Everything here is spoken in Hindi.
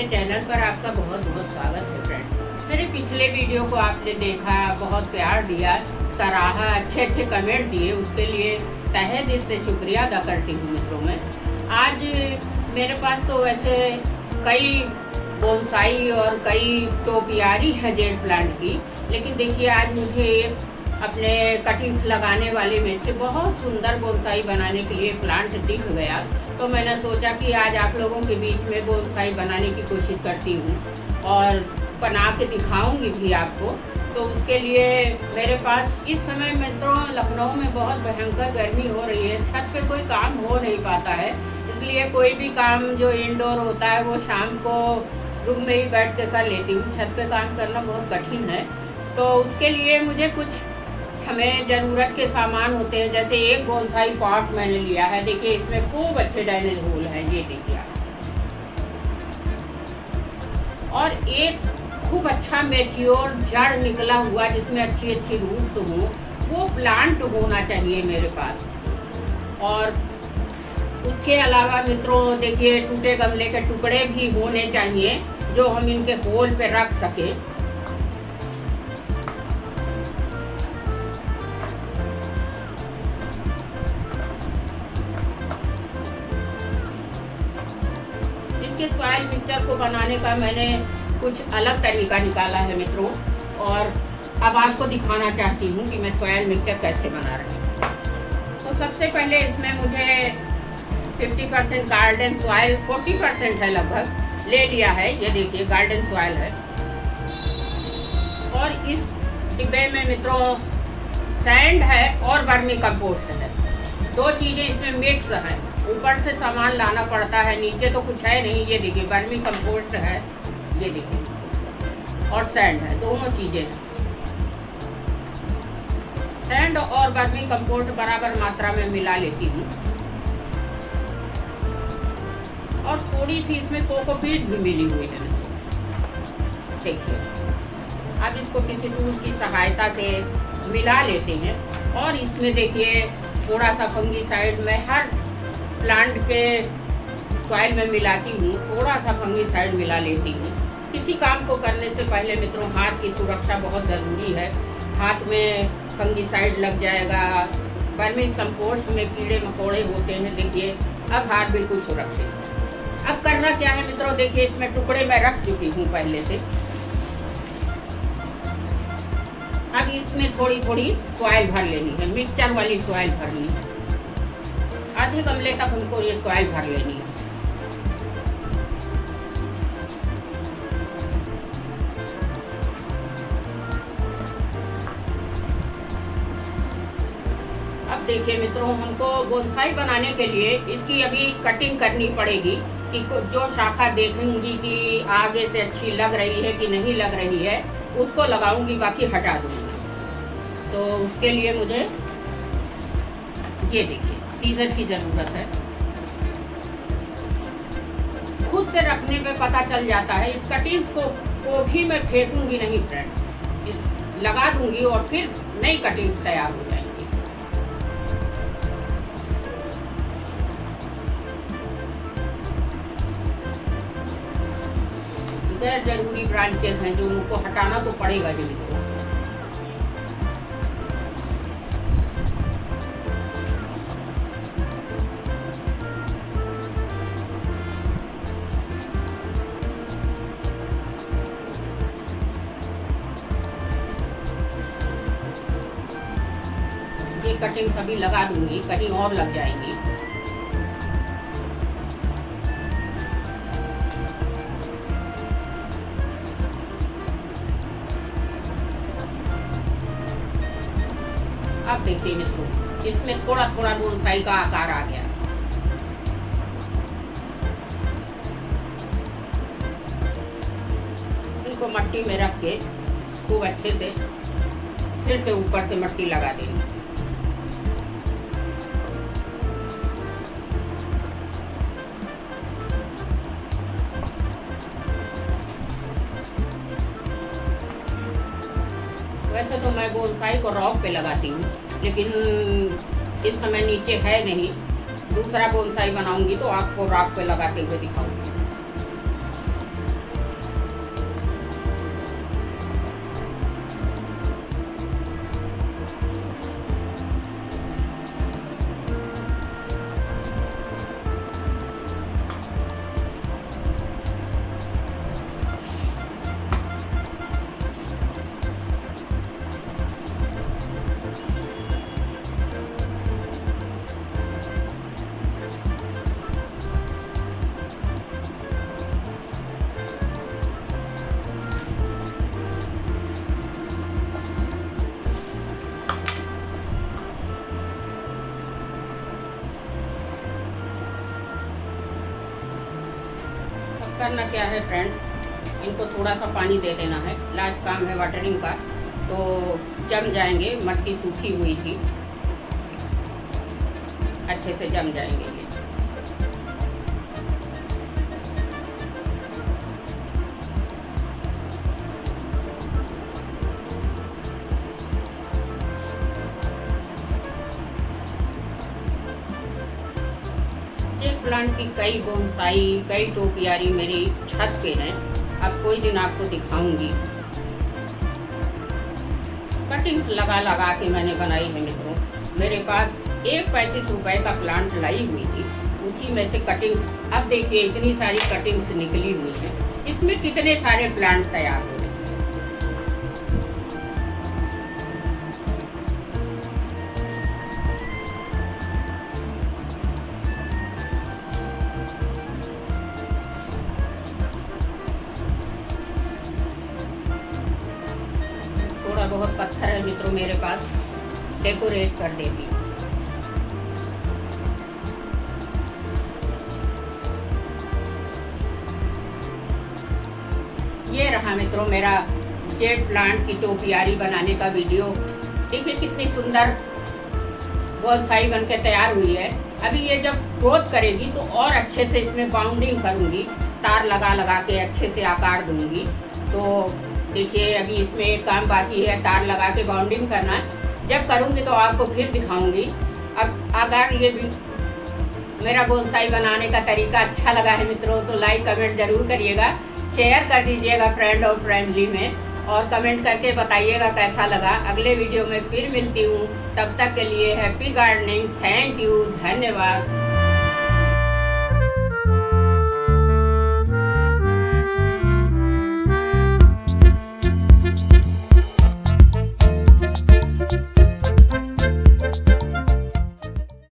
चैनल पर आपका बहुत बहुत स्वागत है फ्रेंड। मेरे पिछले वीडियो को आपने देखा, बहुत प्यार दिया, सराहा, अच्छे अच्छे कमेंट दिए, उसके लिए तहे दिल से शुक्रिया अदा करती हूँ मित्रों। मैं आज मेरे पास तो वैसे कई बोनसाई और कई टोपियारी है जेड प्लांट की, लेकिन देखिए आज मुझे अपने कटिंग्स लगाने वाले में से बहुत सुंदर बोनसाई बनाने के लिए प्लांट दिख गया, तो मैंने सोचा कि आज आप लोगों के बीच में बोनसाई बनाने की कोशिश करती हूँ और बना के दिखाऊंगी भी आपको। तो उसके लिए मेरे पास इस समय मित्रों लखनऊ में बहुत भयंकर गर्मी हो रही है, छत पे कोई काम हो नहीं पाता है, इसलिए कोई भी काम जो इंडोर होता है वो शाम को रूम में ही बैठ के कर लेती हूँ। छत पे काम करना बहुत कठिन है, तो उसके लिए मुझे कुछ हमें ज़रूरत के सामान होते हैं। जैसे एक बोनसाई पॉट मैंने लिया है, देखिए इसमें खूब अच्छे डाइनिंग होल हैं, ये देखिए आप। और एक खूब अच्छा मैच्योर जड़ निकला हुआ जिसमें अच्छी अच्छी रूट्स हों, वो प्लांट होना चाहिए मेरे पास। और उसके अलावा मित्रों देखिए टूटे गमले के टुकड़े भी होने चाहिए जो हम इनके होल पे रख सके। इनके सॉइल मिक्सचर को बनाने का मैंने कुछ अलग तरीका निकाला है मित्रों, और अब आपको दिखाना चाहती हूँ कि मैं सॉइल मिक्सचर कैसे बना रही हूँ। तो सबसे पहले इसमें मुझे 50% गार्डन सॉइल, 40% है लगभग, ले लिया है। ये देखिए गार्डन सॉइल है, और इस डिब्बे में मित्रों सैंड है और वर्मी कंपोस्ट है, दो चीजें इसमें मिक्स हैं। ऊपर से सामान लाना पड़ता है, नीचे तो कुछ है नहीं। ये देखिए वर्मी कंपोस्ट है, ये देखिए, और सैंड है, दोनों चीजें हैं। सैंड और वर्मी कंपोस्ट बराबर मात्रा में मिला लेती हूँ, और थोड़ी सी इसमें कोकोपीट भी मिली हुई है। देखिए अब इसको किसी टूल की सहायता से मिला लेते हैं, और इसमें देखिए थोड़ा सा फंगीसाइड में हर प्लांट के सॉइल में मिलाती हूँ, थोड़ा सा फंगीसाइड मिला लेती हूँ। किसी काम को करने से पहले मित्रों हाथ की सुरक्षा बहुत ज़रूरी है। हाथ में फंगीसाइड लग जाएगा, वर्मी कंपोस्ट में कीड़े मकोड़े होते हैं। देखिए अब हाथ बिल्कुल सुरक्षित। अब करना क्या है मित्रों, देखिए इसमें टुकड़े मैं रख चुकी हूँ पहले से। अब इसमें थोड़ी थोड़ी सॉइल भर लेनी है, मिक्सचर वाली सॉइल भरनी है। आधे गमले तक हमको ये सॉइल भर लेनी है। अब देखिए मित्रों हमको बोनसाई बनाने के लिए इसकी अभी कटिंग करनी पड़ेगी, कि जो शाखा देखेंगी कि आगे से अच्छी लग रही है कि नहीं लग रही है उसको लगाऊंगी, बाकी हटा दूंगी। तो उसके लिए मुझे ये देखिए सीजर की जरूरत है। खुद से रखने पे पता चल जाता है। इस कटिंग्स को भी मैं फेंकूंगी नहीं फ्रेंड, लगा दूंगी और फिर नई कटिंग्स तैयार हो जाएंगी। गैर जरूरी ब्रांचेस हैं जो उनको हटाना तो पड़ेगा ही। ये कटिंग सभी लगा दूंगी, कहीं और लग जाएंगी। अब देखिए मित्रों इसमें थोड़ा थोड़ा बोनसाई का आकार आ गया। इनको मट्टी में रख के खूब अच्छे से फिर से ऊपर से मट्टी लगा देंगे। वैसे तो मैं बोनसाई को रॉक पे लगाती हूँ, लेकिन इस समय नीचे है नहीं। दूसरा बोनसाई बनाऊंगी तो आपको रॉक पे लगाते हुए दिखाऊंगी। करना क्या है फ्रेंड, इनको थोड़ा सा पानी दे देना है। लास्ट काम है वाटरिंग का, तो जम जाएंगे। मट्टी सूखी हुई थी, अच्छे से जम जाएंगे ये। प्लांट की कई बोनसाई, कई टोपियारी मेरी छत पे हैं। अब कोई दिन आपको दिखाऊंगी। कटिंग्स लगा लगा के मैंने बनाई है मित्रों। मेरे पास एक 35 रुपए का प्लांट लाई हुई थी, उसी में से कटिंग्स, अब देखिए इतनी सारी कटिंग्स निकली हुई हैं। इसमें कितने सारे प्लांट तैयार हो रहे हैं। थोड़ा बहुत पत्थर है मित्रों मेरे पास, डेकोरेट कर देती हूँ। ये रहा मित्रों मेरा जेड प्लांट की टोपियारी बनाने का वीडियो। देखिए कितनी सुंदर बोनसाई बनके तैयार हुई है। अभी ये जब ग्रोथ करेगी तो और अच्छे से इसमें बाउंडिंग करूंगी, तार लगा लगा के अच्छे से आकार दूंगी। तो देखिए अभी इसमें एक काम बाकी है, तार लगा के बाउंडिंग करना है। जब करूंगी तो आपको फिर दिखाऊंगी। अब अगर ये भी मेरा बोनसाई बनाने का तरीका अच्छा लगा है मित्रों, तो लाइक कमेंट जरूर करिएगा, शेयर कर दीजिएगा फ्रेंड और फ्रेंडली में, और कमेंट करके बताइएगा कैसा लगा। अगले वीडियो में फिर मिलती हूँ, तब तक के लिए हैप्पी गार्डनिंग। थैंक यू, धन्यवाद।